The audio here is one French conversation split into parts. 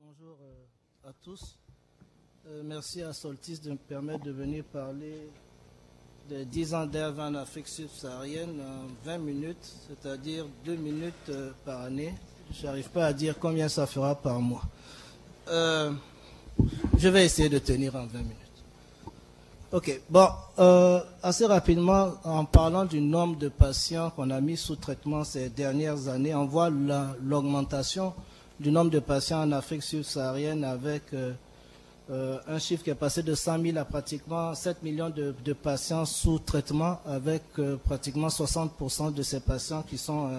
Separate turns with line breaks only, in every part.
Bonjour à tous. Merci à Soltis de me permettre de venir parler des 10 ans d'ERV en Afrique subsaharienne en 20 minutes, c'est-à-dire 2 minutes par année. Je n'arrive pas à dire combien ça fera par mois. Je vais essayer de tenir en 20 minutes. Ok, bon, assez rapidement, en parlant du nombre de patients qu'on a mis sous traitement ces dernières années, on voit l'augmentation du nombre de patients en Afrique subsaharienne avec un chiffre qui est passé de 100 000 à pratiquement 7 millions de patients sous traitement, avec pratiquement 60% de ces patients qui sont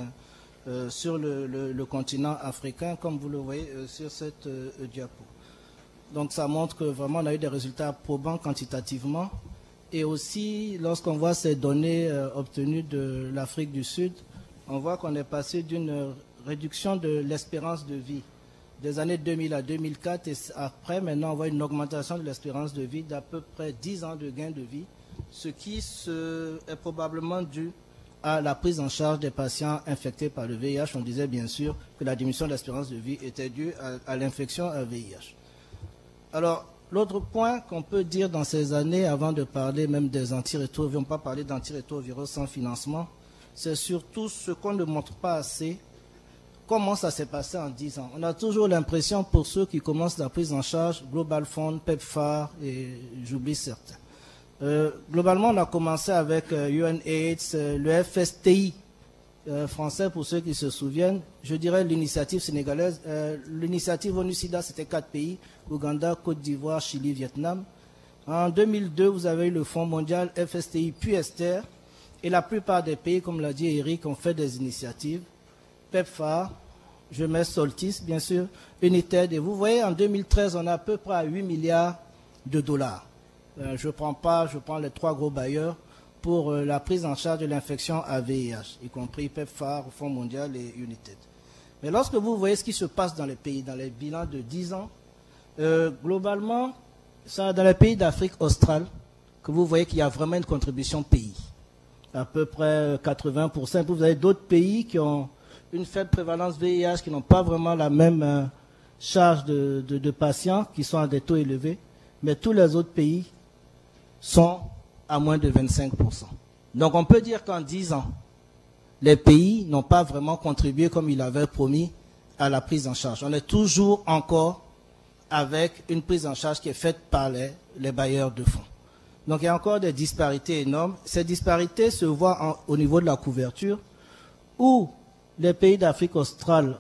sur le continent africain, comme vous le voyez sur cette diapo. Donc ça montre que vraiment on a eu des résultats probants quantitativement. Et aussi, lorsqu'on voit ces données obtenues de l'Afrique du Sud, on voit qu'on est passé d'une réduction de l'espérance de vie des années 2000 à 2004 et après, maintenant, on voit une augmentation de l'espérance de vie d'à peu près 10 ans de gain de vie, ce qui est probablement dû à la prise en charge des patients infectés par le VIH. On disait bien sûr que la diminution de l'espérance de vie était due à l'infection à VIH. Alors, l'autre point qu'on peut dire dans ces années, avant de parler même des antirétroviraux, on ne peut pas parler d'antirétroviraux sans financement, c'est surtout ce qu'on ne montre pas assez, comment ça s'est passé en 10 ans. On a toujours l'impression, pour ceux qui commencent la prise en charge, Global Fund, PEPFAR, et j'oublie certains. Globalement, on a commencé avec UNAIDS, le FSTI français, pour ceux qui se souviennent, je dirais l'initiative sénégalaise. L'initiative ONU-SIDA, c'était 4 pays, Ouganda, Côte d'Ivoire, Chili, Vietnam. En 2002, vous avez eu le Fonds mondial, FSTI, puis Esther, et la plupart des pays, comme l'a dit Eric, ont fait des initiatives. PEPFAR, je mets Soltis, bien sûr, UNITED, et vous voyez, en 2013, on a à peu près à 8 milliards de dollars. Je prends les 3 gros bailleurs pour la prise en charge de l'infection à VIH, y compris PEPFAR, Fonds mondial et UNITED. Mais lorsque vous voyez ce qui se passe dans les pays, dans les bilans de 10 ans, globalement, c'est dans les pays d'Afrique australe que vous voyez qu'il y a vraiment une contribution pays. À peu près 80%. Vous avez d'autres pays qui ont une faible prévalence VIH, qui n'ont pas vraiment la même charge de patients, qui sont à des taux élevés. Mais tous les autres pays sont à moins de 25%. Donc on peut dire qu'en 10 ans, les pays n'ont pas vraiment contribué comme ils avaient promis à la prise en charge. On est toujours encore avec une prise en charge qui est faite par les bailleurs de fonds. Donc il y a encore des disparités énormes. Ces disparités se voient au niveau de la couverture, où les pays d'Afrique australe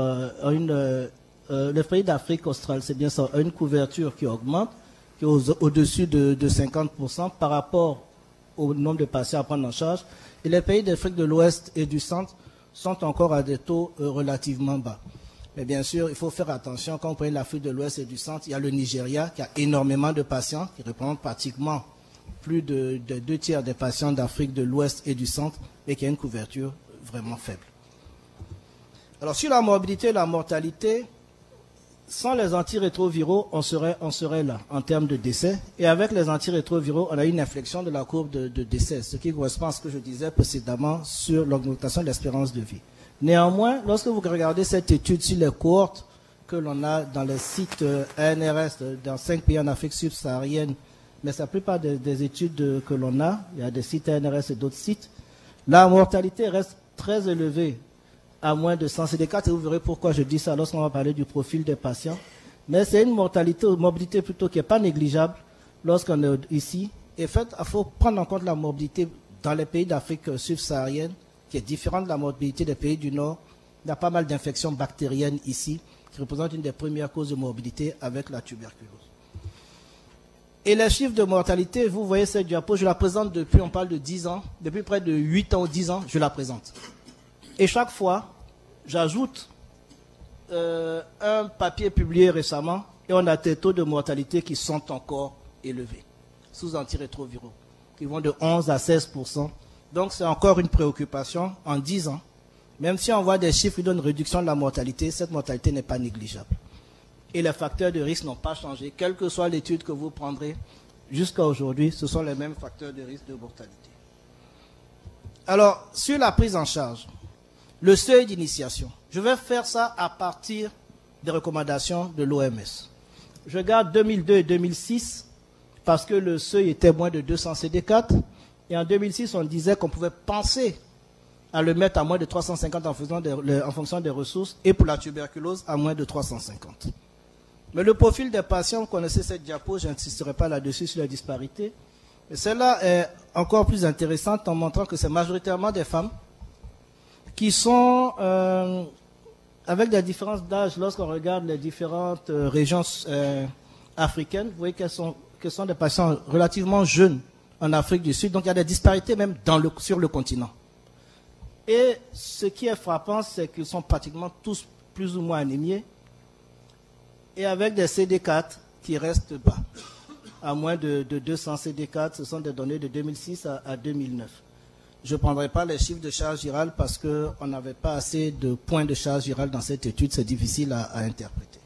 les pays d'Afrique australe, c'est bien ça, ont une couverture qui augmente, qui est au-dessus de 50% par rapport au nombre de patients à prendre en charge. Et les pays d'Afrique de l'Ouest et du Centre sont encore à des taux relativement bas. Mais bien sûr, il faut faire attention. Quand on prend l'Afrique de l'Ouest et du Centre, il y a le Nigeria qui a énormément de patients, qui représentent pratiquement plus de 2 tiers des patients d'Afrique de l'Ouest et du Centre, et qui a une couverture vraiment faible. Alors, sur la morbidité et la mortalité, sans les antirétroviraux, on serait là en termes de décès. Et avec les antirétroviraux, on a une inflexion de la courbe de décès, ce qui correspond à ce que je disais précédemment sur l'augmentation de l'espérance de vie. Néanmoins, lorsque vous regardez cette étude sur les cohortes que l'on a dans les sites ANRS, dans 5 pays en Afrique subsaharienne, mais c'est la plupart des études que l'on a, il y a des sites ANRS et d'autres sites, la mortalité reste très élevée à moins de 100. C'est des cas, et vous verrez pourquoi je dis ça lorsqu'on va parler du profil des patients. Mais c'est une morbidité plutôt qui n'est pas négligeable lorsqu'on est ici. Et en fait, il faut prendre en compte la morbidité dans les pays d'Afrique subsaharienne, qui est différente de la morbidité des pays du Nord. Il y a pas mal d'infections bactériennes ici, qui représentent une des premières causes de morbidité avec la tuberculose. Et les chiffres de mortalité, vous voyez cette diapo, je la présente depuis, on parle de 10 ans, depuis près de 8 ans ou 10 ans, je la présente. Et chaque fois, j'ajoute un papier publié récemment et on a des taux de mortalité qui sont encore élevés, sous antirétroviraux, qui vont de 11 à 16%. Donc c'est encore une préoccupation en 10 ans. Même si on voit des chiffres qui donnent une réduction de la mortalité, cette mortalité n'est pas négligeable. Et les facteurs de risque n'ont pas changé. Quelle que soit l'étude que vous prendrez jusqu'à aujourd'hui, ce sont les mêmes facteurs de risque de mortalité. Alors, sur la prise en charge, le seuil d'initiation. Je vais faire ça à partir des recommandations de l'OMS. Je garde 2002 et 2006 parce que le seuil était moins de 200 CD4. Et en 2006, on disait qu'on pouvait penser à le mettre à moins de 350 en fonction des ressources et pour la tuberculose à moins de 350. Mais le profil des patients, vous connaissez cette diapo, je n'insisterai pas là-dessus sur la disparité. Mais celle-là est encore plus intéressante en montrant que c'est majoritairement des femmes qui sont avec des différences d'âge lorsqu'on regarde les différentes régions africaines. Vous voyez qu'elles sont des patients relativement jeunes en Afrique du Sud. Donc il y a des disparités même sur le continent. Et ce qui est frappant, c'est qu'ils sont pratiquement tous plus ou moins anémiés et avec des CD4 qui restent bas. À moins de 200 CD4, ce sont des données de 2006 à 2009. Je ne prendrai pas les chiffres de charge virale parce qu'on n'avait pas assez de points de charge virale dans cette étude, c'est difficile à interpréter.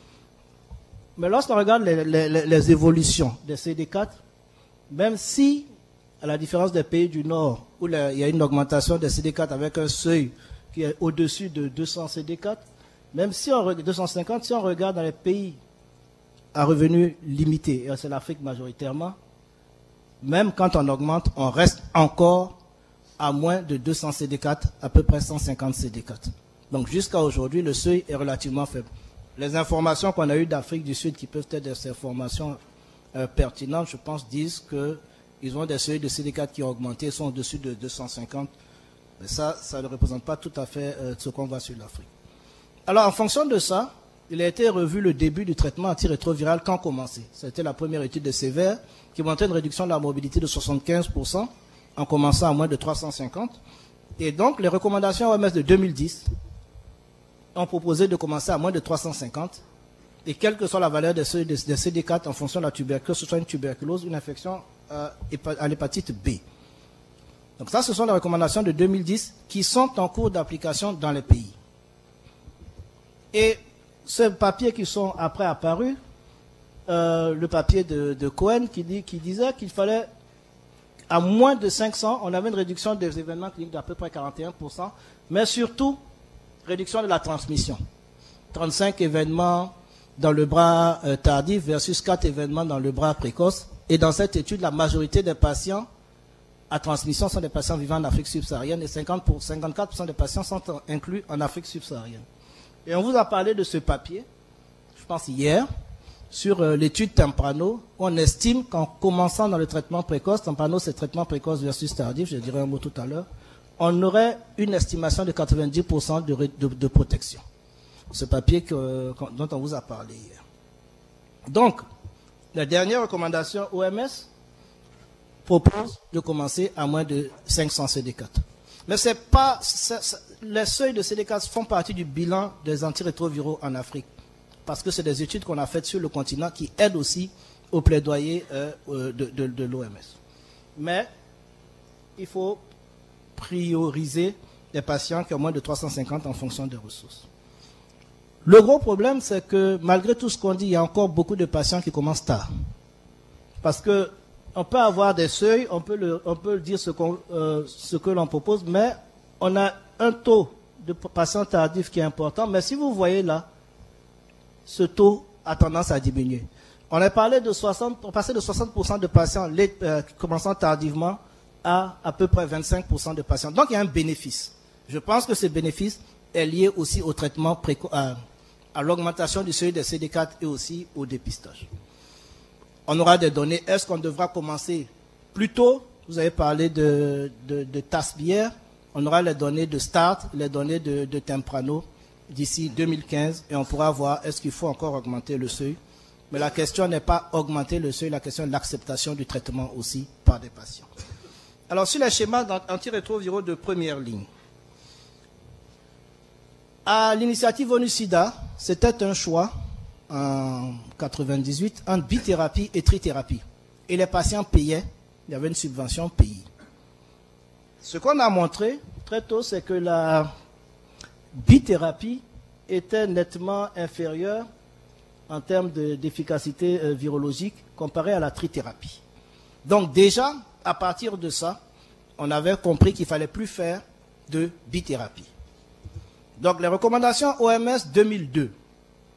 Mais lorsqu'on regarde les évolutions des CD4, même si, à la différence des pays du Nord, où il y a une augmentation des CD4 avec un seuil qui est au-dessus de 200 CD4, même si on regarde 250, si on regarde dans les pays à revenus limités, et c'est l'Afrique majoritairement, même quand on augmente, on reste encore à moins de 200 CD4, à peu près 150 CD4. Donc jusqu'à aujourd'hui, le seuil est relativement faible. Les informations qu'on a eues d'Afrique du Sud, qui peuvent être des informations pertinentes, je pense, disent qu'ils ont des seuils de CD4 qui ont augmenté, sont au-dessus de 250. Mais ça ne représente pas tout à fait ce qu'on voit sur l'Afrique. Alors, en fonction de ça, il a été revu le début du traitement antirétroviral quand commencé. C'était la première étude de Sévère qui montrait une réduction de la morbidité de 75% en commençant à moins de 350. Et donc, les recommandations OMS de 2010 ont proposé de commencer à moins de 350. Et quelle que soit la valeur des CD4 en fonction de la tuberculose, que ce soit une tuberculose, une infection à l'hépatite B. Donc ça, ce sont les recommandations de 2010 qui sont en cours d'application dans les pays. Et ces papiers qui sont après apparus, le papier de Cohen qui disait qu'il fallait, à moins de 500, on avait une réduction des événements cliniques d'à peu près 41%, mais surtout, réduction de la transmission. 35 événements dans le bras tardif versus 4 événements dans le bras précoce. Et dans cette étude, la majorité des patients à transmission sont des patients vivant en Afrique subsaharienne et 54% des patients sont inclus en Afrique subsaharienne. Et on vous a parlé de ce papier, je pense hier, sur l'étude Temprano, où on estime qu'en commençant dans le traitement précoce, Temprano c'est traitement précoce versus tardif, je dirai un mot tout à l'heure, on aurait une estimation de 90% de protection. Ce papier dont on vous a parlé hier. Donc, la dernière recommandation OMS propose de commencer à moins de 500 CD4. Mais les seuils de CD4 font partie du bilan des antirétroviraux en Afrique. Parce que c'est des études qu'on a faites sur le continent qui aident aussi au plaidoyer de l'OMS. Mais il faut prioriser les patients qui ont moins de 350 en fonction des ressources. Le gros problème, c'est que malgré tout ce qu'on dit, il y a encore beaucoup de patients qui commencent tard. Parce que on peut avoir des seuils, on peut dire ce que l'on propose, mais on a un taux de patients tardifs qui est important. Mais si vous voyez là, ce taux a tendance à diminuer. On a passé de 60% de patients commençant tardivement à peu près 25% de patients. Donc il y a un bénéfice. Je pense que ce bénéfice est lié aussi au traitement à l'augmentation du seuil des CD4 et aussi au dépistage. On aura des données. Est-ce qu'on devra commencer plus tôt? Vous avez parlé de TASBIER. On aura les données de START, les données de Temprano d'ici 2015 et on pourra voir est-ce qu'il faut encore augmenter le seuil. Mais la question n'est pas augmenter le seuil, la question est l'acceptation du traitement aussi par des patients. Alors, sur les schémas antirétroviraux de première ligne, à l'initiative ONU-SIDA, c'était un choix en 98 entre bithérapie et trithérapie. Et les patients payaient, il y avait une subvention payée. Ce qu'on a montré très tôt, c'est que la bithérapie était nettement inférieure en termes d'efficacité virologique comparée à la trithérapie. Donc déjà, à partir de ça, on avait compris qu'il ne fallait plus faire de bithérapie. Donc les recommandations OMS 2002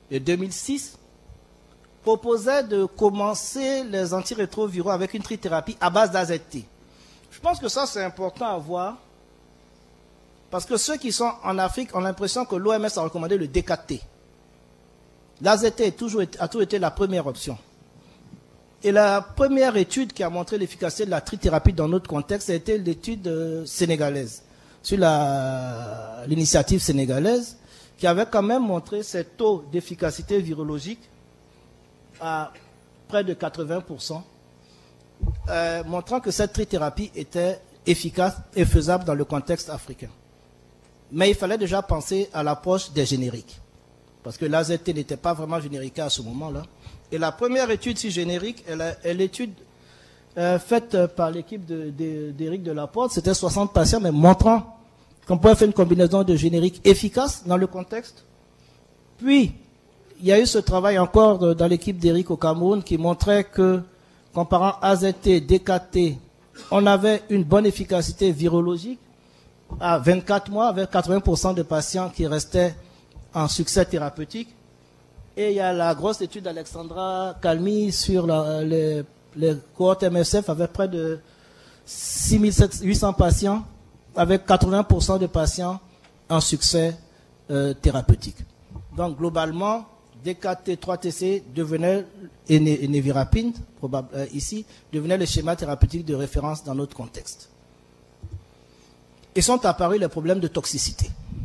de 2006 proposait de commencer les antirétroviraux avec une trithérapie à base d'AZT. Je pense que ça, c'est important à voir, parce que ceux qui sont en Afrique ont l'impression que l'OMS a recommandé le DKT. L'AZT a toujours été la première option. Et la première étude qui a montré l'efficacité de la trithérapie dans notre contexte, a été l'étude sénégalaise, sur l'initiative sénégalaise, qui avait quand même montré ses taux d'efficacité virologique à près de 80%, montrant que cette trithérapie était efficace et faisable dans le contexte africain. Mais il fallait déjà penser à l'approche des génériques, parce que l'AZT n'était pas vraiment générique à ce moment-là. Et la première étude si générique est l'étude faite par l'équipe d'Éric Delaporte. C'était 60 patients, mais montrant qu'on pouvait faire une combinaison de génériques efficace dans le contexte. Puis, il y a eu ce travail encore dans l'équipe d'Éric au Cameroun qui montrait que, comparant AZT, DKT, on avait une bonne efficacité virologique à 24 mois, avec 80% de patients qui restaient en succès thérapeutique. Et il y a la grosse étude d'Alexandra Calmi sur les cohortes MSF avec près de 6800 patients, avec 80% de patients en succès thérapeutique. Donc globalement, DKT 3TC devenait, et Nevirapine, ici, devenait le schéma thérapeutique de référence dans notre contexte. Et sont apparus les problèmes de toxicité.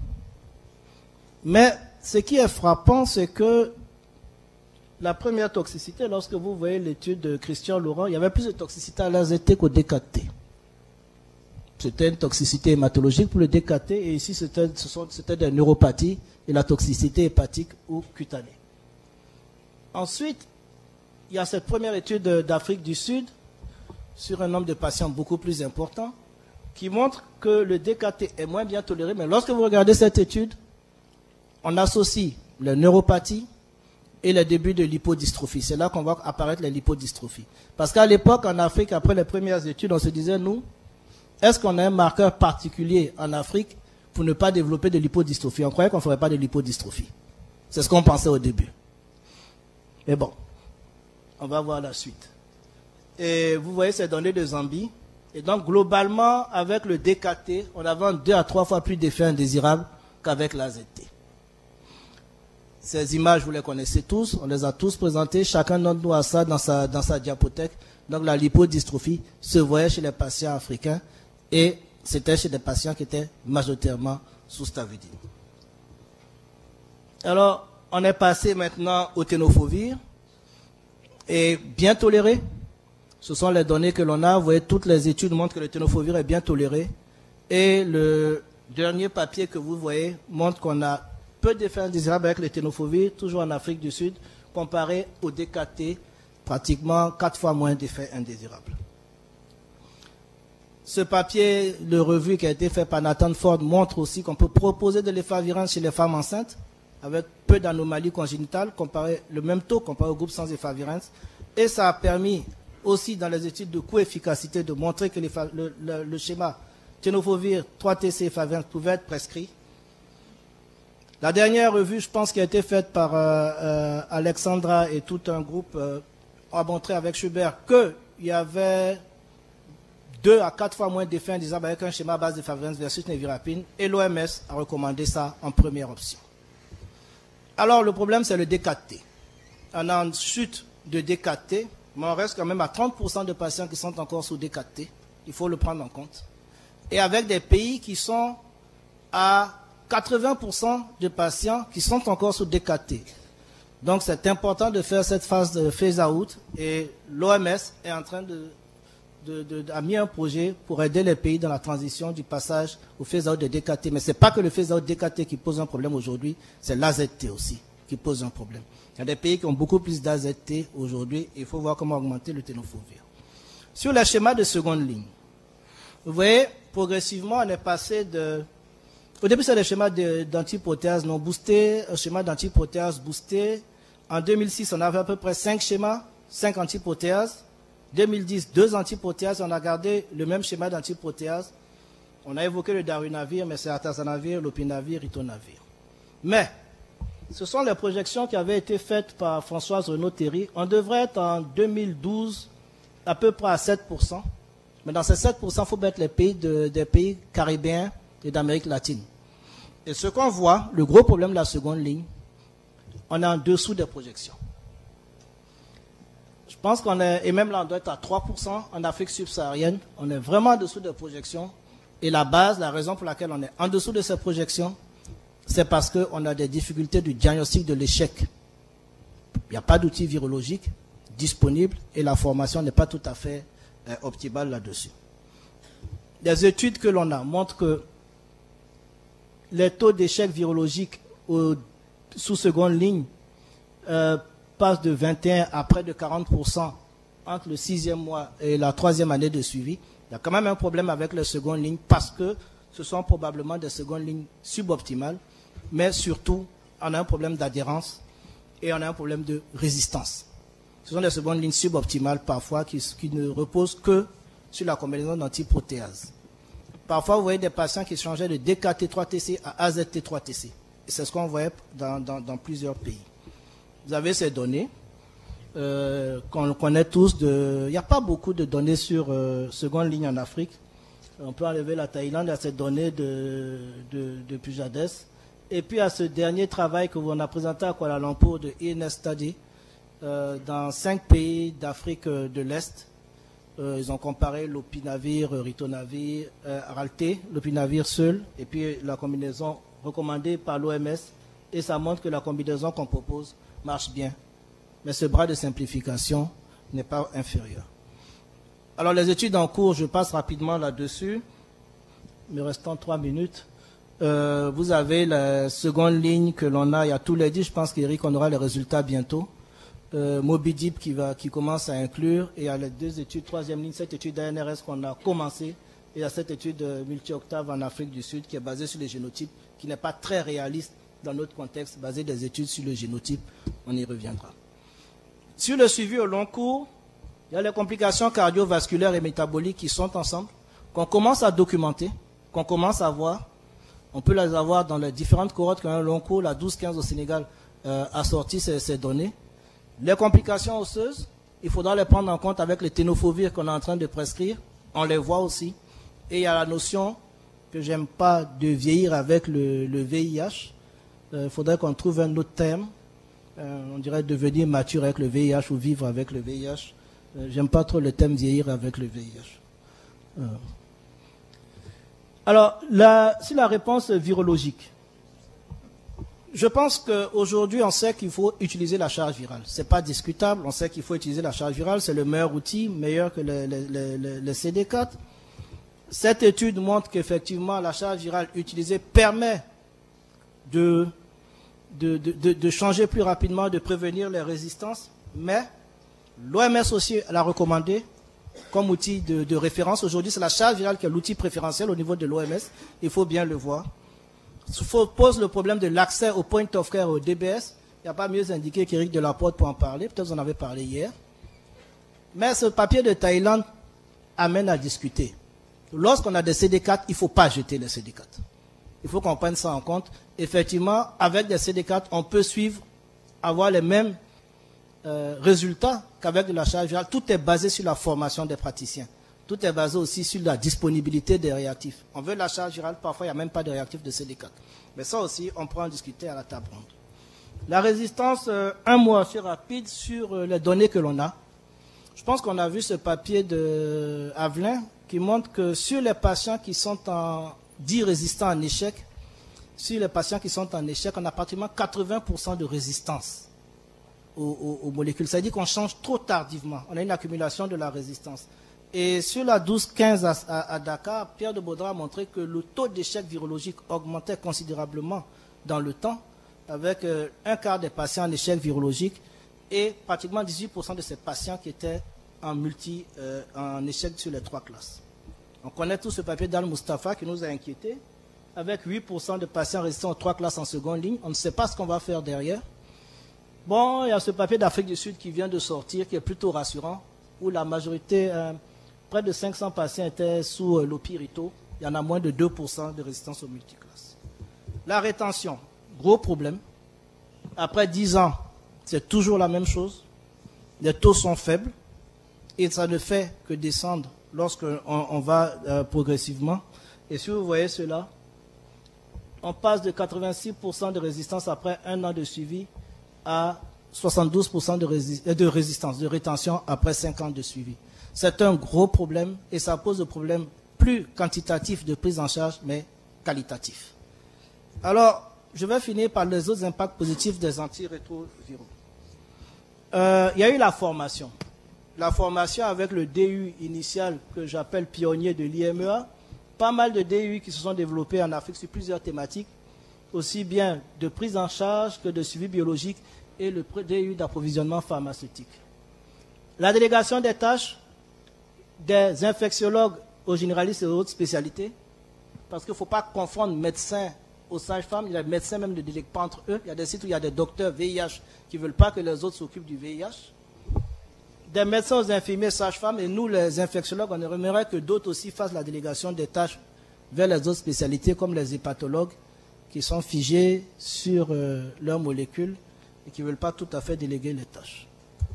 Mais ce qui est frappant, c'est que la première toxicité, lorsque vous voyez l'étude de Christian Laurent, il y avait plus de toxicité à l'AZT qu'au DKT. C'était une toxicité hématologique pour le DKT, et ici c'était des neuropathies et la toxicité hépatique ou cutanée. Ensuite, il y a cette première étude d'Afrique du Sud sur un nombre de patients beaucoup plus important qui montre que le DKT est moins bien toléré, mais lorsque vous regardez cette étude, on associe les neuropathies et les débuts de lipodystrophie. C'est là qu'on voit apparaître les lipodystrophies. Parce qu'à l'époque, en Afrique, après les premières études, on se disait, nous, est-ce qu'on a un marqueur particulier en Afrique pour ne pas développer de lipodystrophie? On croyait qu'on ne ferait pas de lipodystrophie. C'est ce qu'on pensait au début. Mais bon, on va voir la suite. Et vous voyez ces données de Zambie. Et donc, globalement, avec le DKT, on avait 2 à 3 fois plus d'effets indésirables qu'avec l'AZT. Ces images, vous les connaissez tous, on les a tous présentées, chacun d'entre nous a ça dans sa diapothèque. Donc la lipodystrophie se voyait chez les patients africains et c'était chez des patients qui étaient majoritairement sous stavudine. Alors, on est passé maintenant au tenofovir, et bien toléré. Ce sont les données que l'on a. Vous voyez, toutes les études montrent que le tenofovir est bien toléré. Et le dernier papier que vous voyez montre qu'on a peu d'effets indésirables avec le tenofovir, toujours en Afrique du Sud, comparé au DKT, pratiquement 4 fois moins d'effets indésirables. Ce papier, le revue qui a été fait par Nathan Ford, montre aussi qu'on peut proposer de l'efavirenz chez les femmes enceintes, avec peu d'anomalies congénitales, le même taux comparé au groupe sans efavirenz. Et ça a permis aussi dans les études de coût-efficacité de montrer que le schéma tenofovir 3TC efavirenz pouvait être prescrit. La dernière revue, je pense, qui a été faite par Alexandra et tout un groupe, a montré avec Schubert qu'il y avait 2 à 4 fois moins d'effets indésirables avec un schéma à base d'efavirenz versus nevirapine, et l'OMS a recommandé ça en première option. Alors, le problème, c'est le DKT. On a une chute de DKT, mais on reste quand même à 30% de patients qui sont encore sous DKT. Il faut le prendre en compte. Et avec des pays qui sont à 80% de patients qui sont encore sous DKT. Donc, c'est important de faire cette phase de phase-out. Et l'OMS est en train a mis un projet pour aider les pays dans la transition du passage au phase-out de DKT. Mais ce n'est pas que le phase-out DKT qui pose un problème aujourd'hui, c'est l'AZT aussi qui pose un problème. Il y a des pays qui ont beaucoup plus d'AZT aujourd'hui et il faut voir comment augmenter le tenofovir. Sur les schémas de seconde ligne, vous voyez, progressivement, on est passé de... Au début, c'est des schémas d'antiprotéase non boostés, un schéma d'antiprotéase boosté. En 2006, on avait à peu près 5 schémas, 5 antiprotéases. 2010, 2 antiprotéases, on a gardé le même schéma d'antiprotéase. On a évoqué le darunavir, mais c'est atazanavir, lopinavir, ritonavir. Mais, Ce sont les projections qui avaient été faites par Françoise Renaud-Théry. On devrait être en 2012 à peu près à 7%. Mais dans ces 7%, il faut mettre les pays des pays caribéens et d'Amérique latine. Et ce qu'on voit, le gros problème de la seconde ligne, on est en dessous des projections. Je pense qu'on est, et même là on doit être à 3% en Afrique subsaharienne, on est vraiment en dessous des projections. Et la base, la raison pour laquelle on est en dessous de ces projections, c'est parce qu'on a des difficultés du diagnostic de l'échec. Il n'y a pas d'outils virologiques disponibles et la formation n'est pas tout à fait optimale là-dessus. Les études que l'on a montrent que les taux d'échec virologique sous seconde ligne passent de 21 à près de 40% entre le 6e mois et la 3e année de suivi. Il y a quand même un problème avec les secondes lignes parce que ce sont probablement des secondes lignes suboptimales, mais surtout, on a un problème d'adhérence et on a un problème de résistance. Ce sont des secondes lignes suboptimales parfois qui ne reposent que sur la combinaison d'antiprotéases. Parfois, vous voyez des patients qui changeaient de DKT3TC à AZT3TC. Et c'est ce qu'on voyait dans plusieurs pays. Vous avez ces données qu'on connaît tous. Il n'y a pas beaucoup de données sur seconde ligne en Afrique. On peut enlever la Thaïlande à ces données de Pujades. Et puis à ce dernier travail que l'on a présenté à Kuala Lumpur de INS Study, dans 5 pays d'Afrique de l'Est, ils ont comparé l'opinavir, ritonavir, Ralté, l'opinavir seul, et puis la combinaison recommandée par l'OMS, et ça montre que la combinaison qu'on propose marche bien. Mais ce bras de simplification n'est pas inférieur. Alors les études en cours, je passe rapidement là-dessus, me restant 3 minutes. Vous avez la seconde ligne que l'on a, il y a tous les 10, je pense qu'Éric, on aura les résultats bientôt. Mobidip qui commence à inclure, et il y a les 2 études, 3e ligne, cette étude d'ANRS qu'on a commencé, et il y a cette étude multi-octave en Afrique du Sud qui est basée sur les génotypes, qui n'est pas très réaliste dans notre contexte, basée des études sur le génotype, on y reviendra. Sur le suivi au long cours, il y a les complications cardiovasculaires et métaboliques qui sont ensemble, qu'on commence à documenter, qu'on commence à voir. On peut les avoir dans les différentes cohortes qui ont un long cours. La 12-15 au Sénégal a sorti ces données. Les complications osseuses, il faudra les prendre en compte avec les ténofovir qu'on est en train de prescrire. On les voit aussi. Et il y a la notion que j'aime pas de vieillir avec le VIH. Il faudrait qu'on trouve un autre terme. On dirait devenir mature avec le VIH ou vivre avec le VIH. J'aime pas trop le thème vieillir avec le VIH. Alors, sur la réponse virologique, je pense qu'aujourd'hui, on sait qu'il faut utiliser la charge virale. Ce n'est pas discutable, on sait qu'il faut utiliser la charge virale, c'est le meilleur outil, meilleur que le CD4. Cette étude montre qu'effectivement, la charge virale utilisée permet de changer plus rapidement, de prévenir les résistances, mais l'OMS aussi l'a recommandé comme outil de référence. Aujourd'hui, c'est la charge virale qui est l'outil préférentiel au niveau de l'OMS. Il faut bien le voir. Pose le problème de l'accès au point of care, au DBS. Il n'y a pas mieux indiqué qu'Éric Delaporte pour en parler. Peut-être vous en avez parlé hier. Mais ce papier de Thaïlande amène à discuter. Lorsqu'on a des CD4, il ne faut pas jeter les CD4. Il faut qu'on prenne ça en compte. Effectivement, avec des CD4, on peut suivre, avoir les mêmes résultats qu'avec de la charge virale. Tout est basé sur la formation des praticiens. Tout est basé aussi sur la disponibilité des réactifs. On veut la charge virale, parfois il n'y a même pas de réactifs de CD4. Mais ça aussi, on pourra en discuter à la table ronde. La résistance, un mot assez rapide sur les données que l'on a. Je pense qu'on a vu ce papier de Avelin qui montre que sur les patients qui sont dits résistants en échec, sur les patients qui sont en échec, on a pratiquement 80% de résistance aux molécules. Ça veut dire qu'on change trop tardivement. On a une accumulation de la résistance. Et sur la 12-15 à Dakar, Pierre de Baudran a montré que le taux d'échec virologique augmentait considérablement dans le temps, avec un quart des patients en échec virologique et pratiquement 18% de ces patients qui étaient en échec sur les 3 classes. On connaît tout ce papier d'Al-Mustafa qui nous a inquiétés, avec 8% de patients résistants aux 3 classes en seconde ligne. On ne sait pas ce qu'on va faire derrière. Bon, il y a ce papier d'Afrique du Sud qui vient de sortir, qui est plutôt rassurant, où la majorité, près de 500 patients étaient sous l'opirito. Il y en a moins de 2% de résistance aux multiclasses. La rétention, gros problème. Après 10 ans, c'est toujours la même chose. Les taux sont faibles et ça ne fait que descendre lorsqu'on va progressivement. Et si vous voyez cela, on passe de 86% de résistance après un an de suivi à 72% de résistance, de rétention après 5 ans de suivi. C'est un gros problème et ça pose un problème plus quantitatif de prise en charge, mais qualitatif. Alors, je vais finir par les autres impacts positifs des antirétroviraux. Il y a eu la formation. La formation avec le DU initial que j'appelle pionnier de l'IMEA. Pas mal de DU qui se sont développés en Afrique sur plusieurs thématiques, aussi bien de prise en charge que de suivi biologique et le DU d'approvisionnement pharmaceutique. La délégation des tâches des infectiologues aux généralistes et aux autres spécialités, parce qu'il ne faut pas confondre médecins aux sages-femmes, il y a des médecins même ne délèguent pas entre eux, il y a des sites où il y a des docteurs VIH qui ne veulent pas que les autres s'occupent du VIH, des médecins aux infirmiers sages-femmes, et nous les infectiologues, on aimerait que d'autres aussi fassent la délégation des tâches vers les autres spécialités comme les hépatologues qui sont figés sur leurs molécules et qui ne veulent pas tout à fait déléguer les tâches.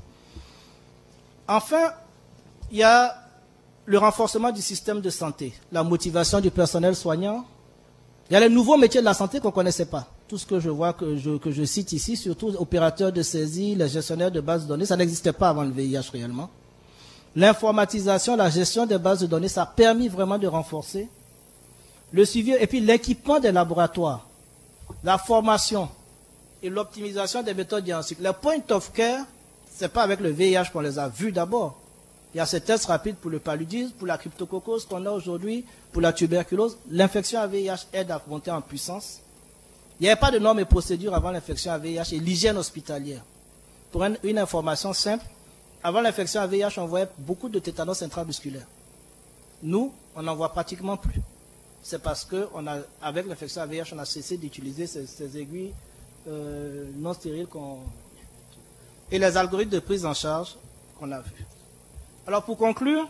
Enfin, il y a le renforcement du système de santé, la motivation du personnel soignant. Il y a les nouveaux métiers de la santé qu'on ne connaissait pas. Tout ce que je vois, que je cite ici, surtout opérateurs de saisie, les gestionnaires de bases de données, ça n'existait pas avant le VIH réellement. L'informatisation, la gestion des bases de données, ça a permis vraiment de renforcer le suivi et puis l'équipement des laboratoires, la formation et l'optimisation des méthodes diagnostiques. Les point of care, ce n'est pas avec le VIH qu'on les a vus d'abord. Il y a ces tests rapides pour le paludisme, pour la cryptococcose qu'on a aujourd'hui, pour la tuberculose. L'infection à VIH aide à monter en puissance. Il n'y avait pas de normes et procédures avant l'infection à VIH et l'hygiène hospitalière. Pour une information simple, avant l'infection à VIH, on voyait beaucoup de tétanos intramusculaire. Nous, on n'en voit pratiquement plus. C'est parce qu'avec l'infection à VIH, on a cessé d'utiliser ces aiguilles non stériles et les algorithmes de prise en charge qu'on a vus. Alors pour conclure,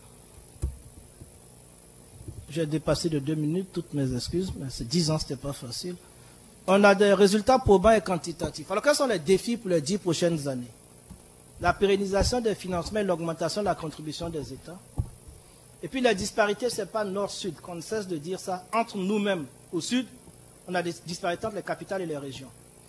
j'ai dépassé de 2 minutes, toutes mes excuses, mais c'est 10 ans, ce n'était pas facile. On a des résultats probants et quantitatifs. Alors quels sont les défis pour les 10 prochaines années? La pérennisation des financements et l'augmentation de la contribution des États. Et puis les disparités, ce n'est pas nord-sud, qu'on ne cesse de dire ça. Entre nous-mêmes, au sud, on a des disparités entre les capitales et les régions.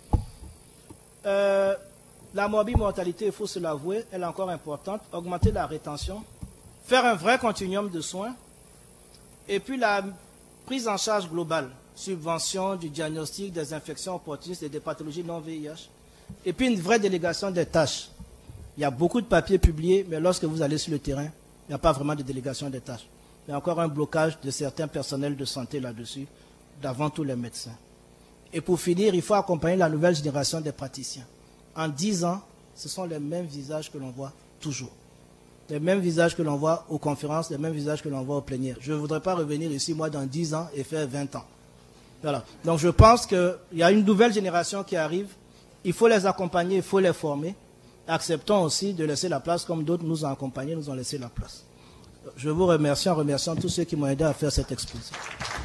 La morbimortalité, il faut se l'avouer, elle est encore importante. Augmenter la rétention, faire un vrai continuum de soins, et puis la prise en charge globale, subvention du diagnostic des infections opportunistes et des pathologies non VIH, et puis une vraie délégation des tâches. Il y a beaucoup de papiers publiés, mais lorsque vous allez sur le terrain, il n'y a pas vraiment de délégation des tâches. Il y a encore un blocage de certains personnels de santé là-dessus, d'avant tous les médecins. Et pour finir, il faut accompagner la nouvelle génération des praticiens. En 10 ans, ce sont les mêmes visages que l'on voit toujours. Les mêmes visages que l'on voit aux conférences, les mêmes visages que l'on voit aux plénières. Je ne voudrais pas revenir ici, moi, dans 10 ans et faire 20 ans. Voilà. Donc je pense qu'il y a une nouvelle génération qui arrive. Il faut les accompagner, il faut les former. Acceptons aussi de laisser la place, comme d'autres nous ont accompagnés, nous ont laissé la place. Je vous remercie en remerciant tous ceux qui m'ont aidé à faire cette exposition.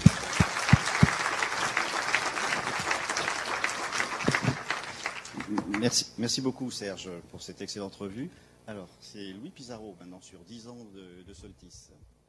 Merci beaucoup Serge pour cette excellente revue. Alors, c'est Louis Pizarro maintenant sur 10 ans de Soltis.